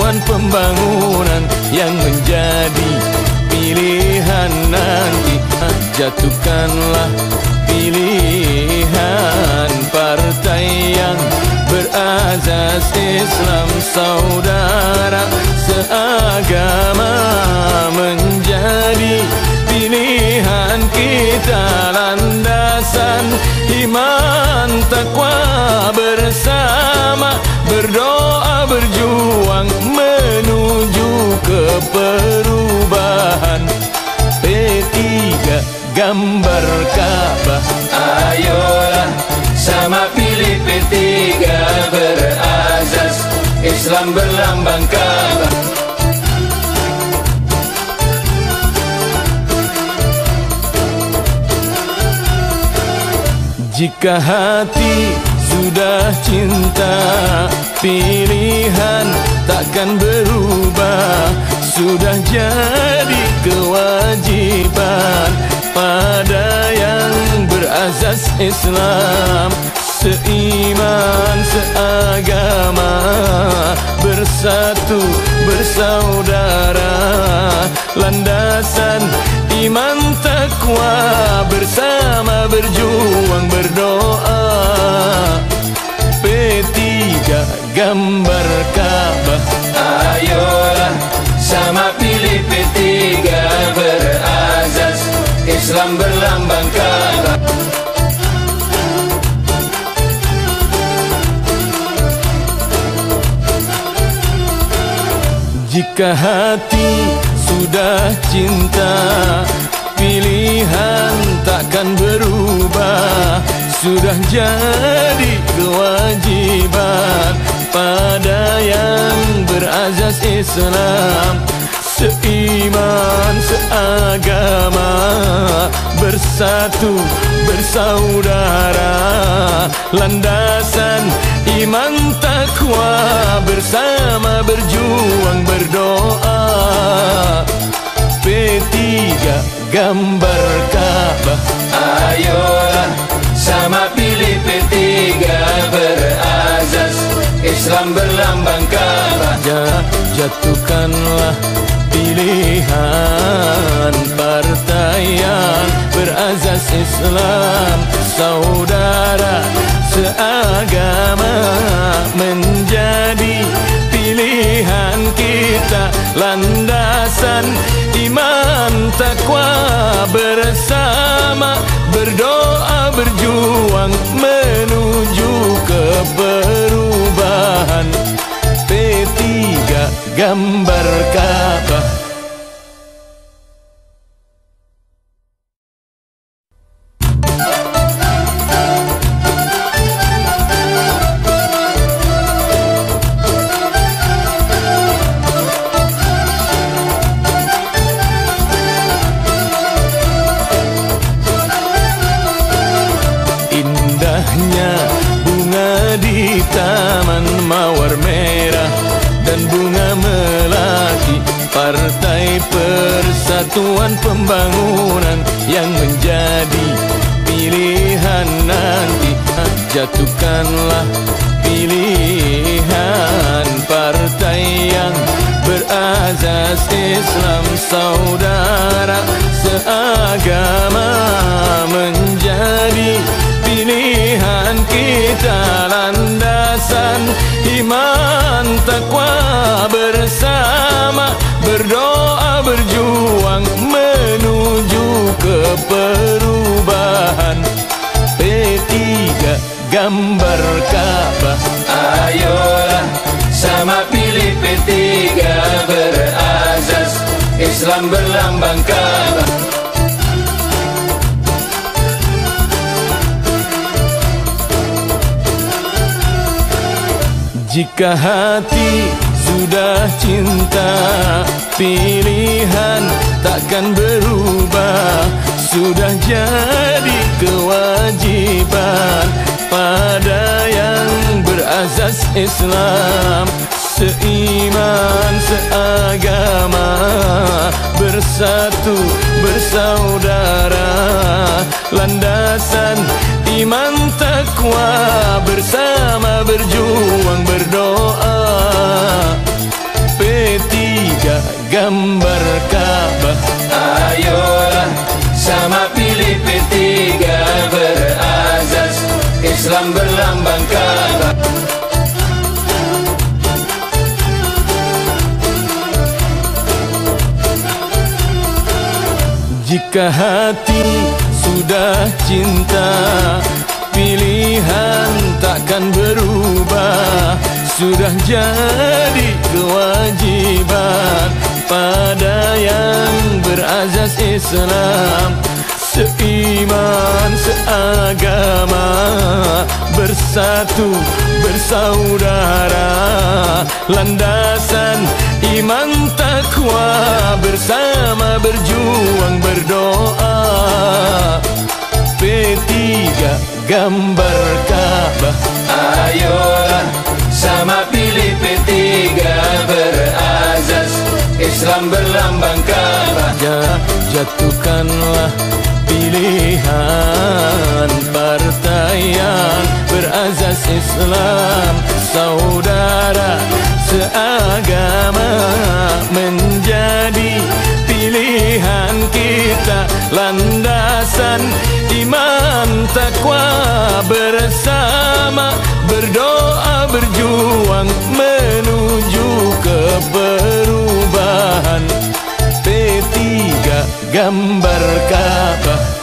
persatuan pembangunan yang menjadi pilihan nanti. Jatuhkanlah pilihan partai yang berazas Islam, saudara seagama menjadi pilihan kita. Landasan iman takwa bersama, berdoa berjuang menuju ke perubahan. P3 gambar Ka'bah, ayolah sama pilih P3 berazas Islam berlambang Ka'bah. Jika hati sudah cinta, pilihan takkan berubah. Sudah jadi kewajiban pada yang berazas Islam, seiman seagama, bersatu bersaudara. Landasan iman takwa bersama, berjuang berdoa. P3 gambar Ka'bah, ayolah sama pilih P3 berazas Islam berlambang Ka'bah. Jika hati sudah cinta, pilihan takkan berubah. Sudah jadi kewajiban pada yang berazas Islam, seiman seagama, bersatu bersaudara. Landasan iman takwa bersama, berjuang berdoa. P3 gambar Ka'bah, ayolah sama pilih P3 berazas Islam berlambang Ka'bah. Jatuhkanlah pilihan partai yang berazas Islam, saudara seagama menjadi pilihan kita. Landasan iman takwa bersama, berdoa berjuang menuju ke perubahan. P3 gambar Ka'bah. Indahnya bunga di taman mawar merah dan bunga melati, partai persatuan pembangunan yang menjadi pilihan nanti. Jatuhkanlah pilihan partai yang berazas Islam, saudara seagama menjadi pilihan kita. Landasan iman takwa bersama, berdoa berjuang menuju ke perubahan. P3 gambar Ka'bah, ayolah sama pilih P3 berazas Islam berlambang Ka'bah. Jika hati sudah cinta, pilihan takkan berubah. Sudah jadi kewajiban pada yang berazas Islam, seiman seagama, bersatu bersaudara. Landasan iman takwa bersama, berjuang berdoa. P3 gambar Ka'bah. Ayolah sama pilih P3 berazas Islam berlambang Ka'bah. Jika hati sudah cinta, pilihan takkan berubah. Sudah jadi kewajiban pada yang berazas Islam. Seiman, seagama, bersatu, bersaudara. Landasan iman takwa, bersama berjuang berdoa. P3 gambar Ka'bah. Ayolah sama pilih P3 berazas Islam berlambang Ka'bah. Jatuhkanlah pilihan partai yang berazas Islam. Saudara seagama menjadi pilihan kita. Landasan iman takwa, bersama berdoa berjuang menuju ke perubahan. P3 gambar Ka'bah.